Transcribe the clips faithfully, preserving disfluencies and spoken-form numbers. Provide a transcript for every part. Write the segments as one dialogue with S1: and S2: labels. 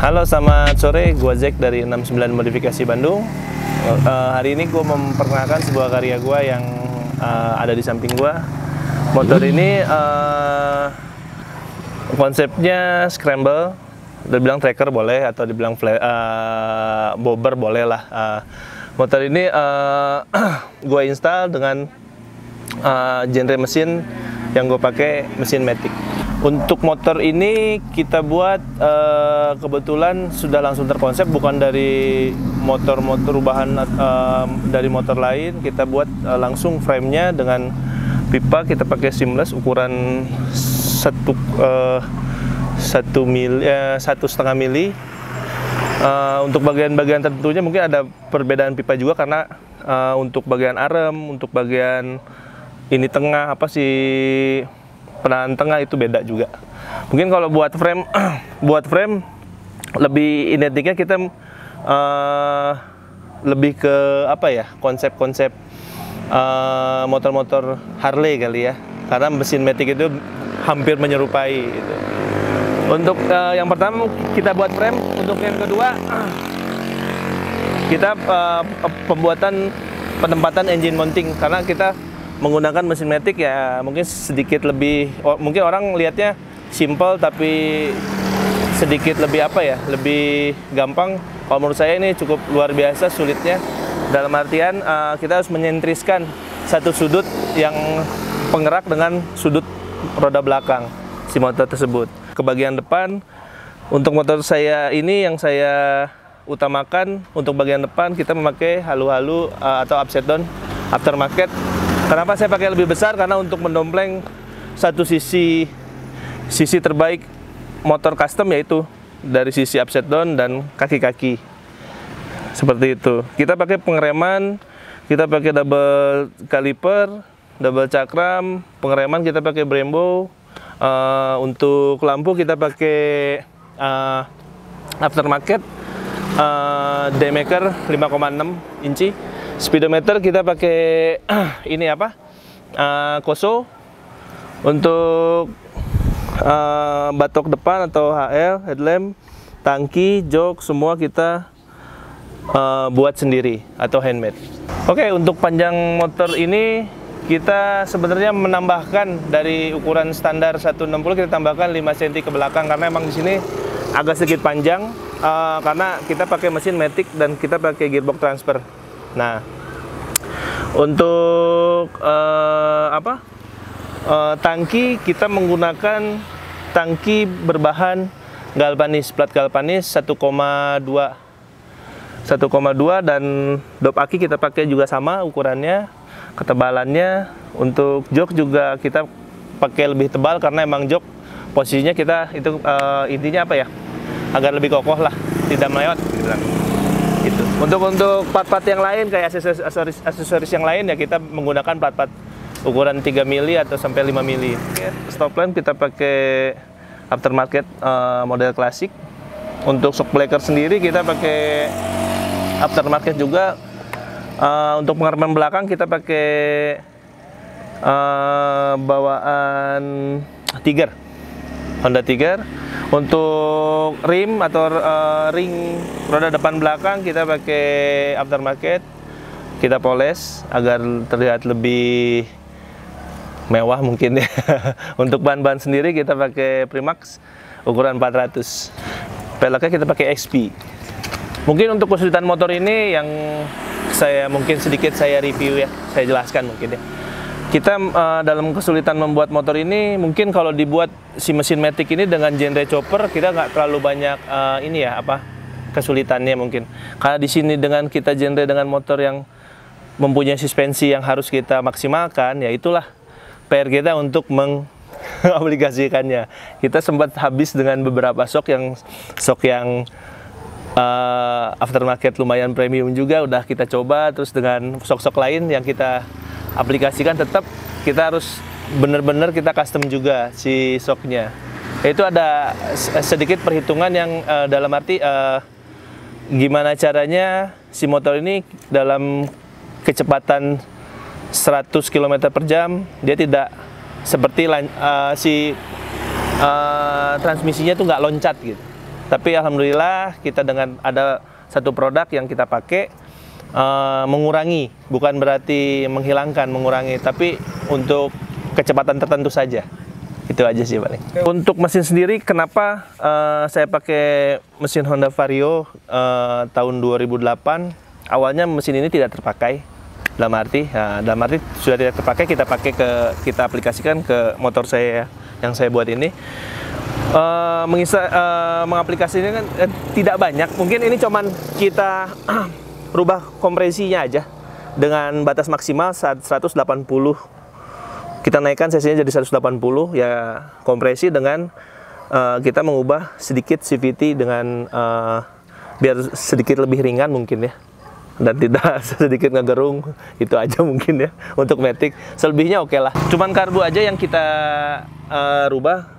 S1: Halo, selamat sore. Gua Zack dari enam sembilan Modifikasi Bandung. Uh, hari ini gue memperkenalkan sebuah karya gue yang uh, ada di samping gue. Motor ini uh, konsepnya scramble. Dibilang tracker boleh atau dibilang uh, bobber boleh lah. Uh, motor ini uh, gue install dengan uh, genre mesin yang gue pakai mesin Matic. Untuk motor ini kita buat uh, kebetulan sudah langsung terkonsep, bukan dari motor-motor rubahan uh, dari motor lain. Kita buat uh, langsung frame-nya dengan pipa, kita pakai seamless ukuran satu uh, satu mili uh, satu setengah mili. Uh, untuk bagian-bagian tertentunya mungkin ada perbedaan pipa juga karena uh, untuk bagian arem, untuk bagian ini tengah apa sih penahan tengah itu beda juga. Mungkin kalau buat frame, buat frame lebih identiknya kita uh, lebih ke apa ya, konsep-konsep uh, motor-motor Harley kali ya, karena mesin Matic itu hampir menyerupai gitu. Untuk uh, yang pertama kita buat frame, untuk yang kedua kita uh, pembuatan penempatan engine mounting, karena kita menggunakan mesin Matic ya mungkin sedikit lebih, mungkin orang lihatnya simple tapi sedikit lebih apa ya, lebih gampang. Kalau menurut saya ini cukup luar biasa sulitnya, dalam artian uh, kita harus menyentriskan satu sudut yang penggerak dengan sudut roda belakang si motor tersebut ke bagian depan. Untuk motor saya ini yang saya utamakan untuk bagian depan kita memakai halu-halu uh, atau upside down aftermarket. Kenapa saya pakai lebih besar? Karena untuk mendompleng satu sisi sisi terbaik motor custom, yaitu dari sisi upside down dan kaki-kaki. Seperti itu. Kita pakai pengereman, kita pakai double caliper, double cakram, pengereman kita pakai Brembo. Uh, untuk lampu kita pakai uh, aftermarket uh, Daymaker lima koma enam inci. Speedometer kita pakai uh, ini apa? Uh, Koso. Untuk uh, batok depan atau H L, headlamp, tangki, jok, semua kita uh, buat sendiri atau handmade. Oke, untuk panjang motor ini kita sebenarnya menambahkan dari ukuran standar seratus enam puluh, kita tambahkan lima sentimeter ke belakang karena emang di sini agak sedikit panjang uh, karena kita pakai mesin Matic dan kita pakai gearbox transfer. Nah, untuk uh, apa uh, tangki kita menggunakan tangki berbahan galvanis, plat galvanis satu koma dua dan dop aki kita pakai juga sama ukurannya, ketebalannya. Untuk jok juga kita pakai lebih tebal karena emang jok posisinya kita itu uh, intinya apa ya, agar lebih kokoh lah, tidak melewat gitu. Gitu. Untuk untuk part-part yang lain kayak aksesoris, aksesoris aksesoris yang lain ya kita menggunakan part-part ukuran tiga mili atau sampai lima mili. Stop lamp kita pakai aftermarket uh, model klasik. Untuk shock breaker sendiri kita pakai aftermarket juga. Uh, untuk pengereman belakang kita pakai uh, bawaan Tiger, Honda Tiger. Untuk rim atau uh, ring roda depan belakang kita pakai aftermarket, kita poles agar terlihat lebih mewah mungkin ya. Untuk bahan-bahan sendiri kita pakai Primax ukuran empat ratus. Peleknya kita pakai X P. Mungkin untuk kesulitan motor ini yang saya mungkin sedikit saya review ya, saya jelaskan mungkin ya. Kita uh, dalam kesulitan membuat motor ini, mungkin kalau dibuat si mesin Matic ini dengan genre chopper, kita nggak terlalu banyak uh, ini ya apa kesulitannya mungkin. Karena di sini dengan kita genre dengan motor yang mempunyai suspensi yang harus kita maksimalkan, ya itulah P R kita untuk mengaplikasikannya. Kita sempat habis dengan beberapa shock yang shock yang uh, aftermarket lumayan premium juga, udah kita coba, terus dengan shock-shock lain yang kita aplikasikan, tetap kita harus benar-benar kita custom juga si shocknya. Itu ada sedikit perhitungan yang uh, dalam arti uh, gimana caranya si motor ini dalam kecepatan seratus kilometer per jam dia tidak seperti uh, si uh, transmisinya tuh nggak loncat gitu. Tapi alhamdulillah kita dengan ada satu produk yang kita pakai uh, mengurangi, bukan berarti menghilangkan, mengurangi, tapi untuk kecepatan tertentu saja. Itu aja sih paling. Untuk mesin sendiri, kenapa uh, saya pakai mesin Honda Vario uh, tahun dua ribu delapan? Awalnya mesin ini tidak terpakai, dalam arti, nah, dalam arti sudah tidak terpakai, kita pakai ke, kita aplikasikan ke motor saya yang saya buat ini. Uh, mengisa, uh, mengaplikasikan kan eh, tidak banyak, mungkin ini cuman kita rubah kompresinya aja dengan batas maksimal seratus delapan puluh. Kita naikkan cc-nya jadi seratus delapan puluh, ya kompresi dengan uh, kita mengubah sedikit C V T dengan uh, biar sedikit lebih ringan mungkin ya, dan tidak sedikit ngegerung, itu aja mungkin ya untuk Matic. Selebihnya oke lah, cuman karbu aja yang kita uh, rubah.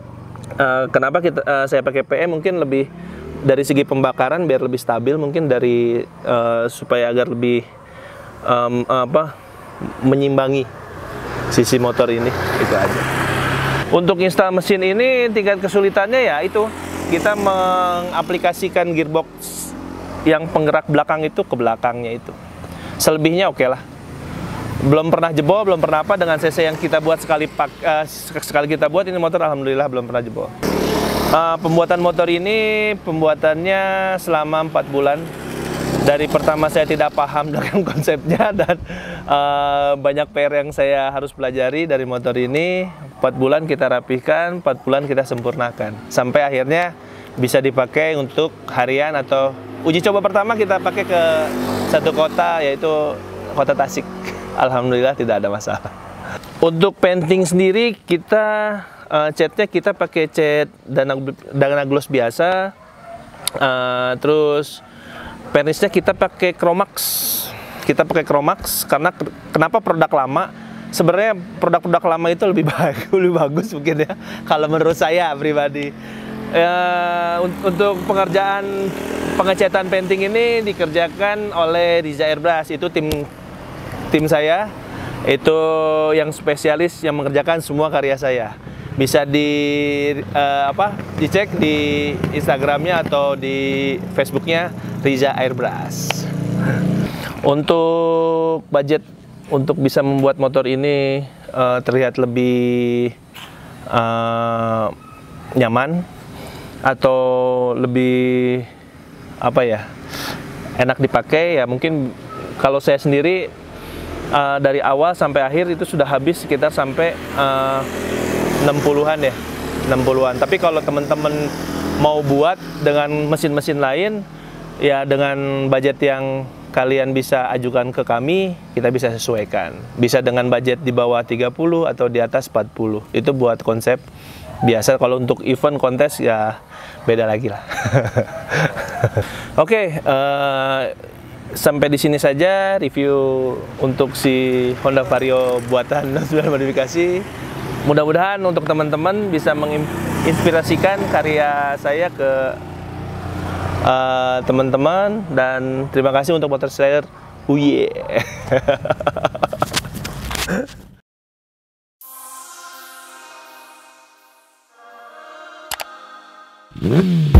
S1: Uh, kenapa kita uh, saya pakai P E, mungkin lebih dari segi pembakaran biar lebih stabil, mungkin dari uh, supaya agar lebih um, apa menyimbangi sisi motor ini, itu aja. Untuk install mesin ini tingkat kesulitannya ya itu kita mengaplikasikan gearbox yang penggerak belakang itu ke belakangnya itu. Selebihnya oke lah. Belum pernah jebol, belum pernah apa, dengan cc yang kita buat sekali pak, uh, sekali kita buat ini motor alhamdulillah belum pernah jebol. Uh, pembuatan motor ini pembuatannya selama empat bulan. Dari pertama saya tidak paham dengan konsepnya dan uh, banyak P R yang saya harus pelajari dari motor ini. empat bulan kita rapihkan, empat bulan kita sempurnakan. Sampai akhirnya bisa dipakai untuk harian atau uji coba pertama kita pakai ke satu kota, yaitu kota Tasik. Alhamdulillah tidak ada masalah. Untuk painting sendiri kita uh, catnya kita pakai cat Dana, Dana Gloss biasa. Uh, terus varnishnya kita pakai Chromax. Kita pakai Chromax karena kenapa produk lama? Sebenarnya produk-produk lama itu lebih bagus, lebih bagus mungkin ya. Kalau menurut saya pribadi. Uh, untuk pengerjaan pengecatan painting ini dikerjakan oleh Riza Airbrush, itu tim tim saya, itu yang spesialis yang mengerjakan semua karya saya. Bisa di uh, apa dicek di Instagramnya atau di Facebooknya Riza Airbrush. Untuk budget untuk bisa membuat motor ini uh, terlihat lebih uh, nyaman atau lebih apa ya enak dipakai, ya mungkin kalau saya sendiri Uh, dari awal sampai akhir itu sudah habis sekitar sampai uh, enam puluhan ya, enam puluhan. Tapi kalau teman-teman mau buat dengan mesin-mesin lain, ya dengan budget yang kalian bisa ajukan ke kami, kita bisa sesuaikan. Bisa dengan budget di bawah tiga puluh atau di atas empat puluh. Itu buat konsep biasa. Kalau untuk event kontes ya beda lagi lah. Oke, okay, uh, sampai di sini saja review untuk si Honda Vario buatan sembilan modifikasi. Mudah-mudahan untuk teman-teman bisa menginspirasikan karya saya ke teman-teman, uh, dan terima kasih untuk motor slayer. Oh yeah.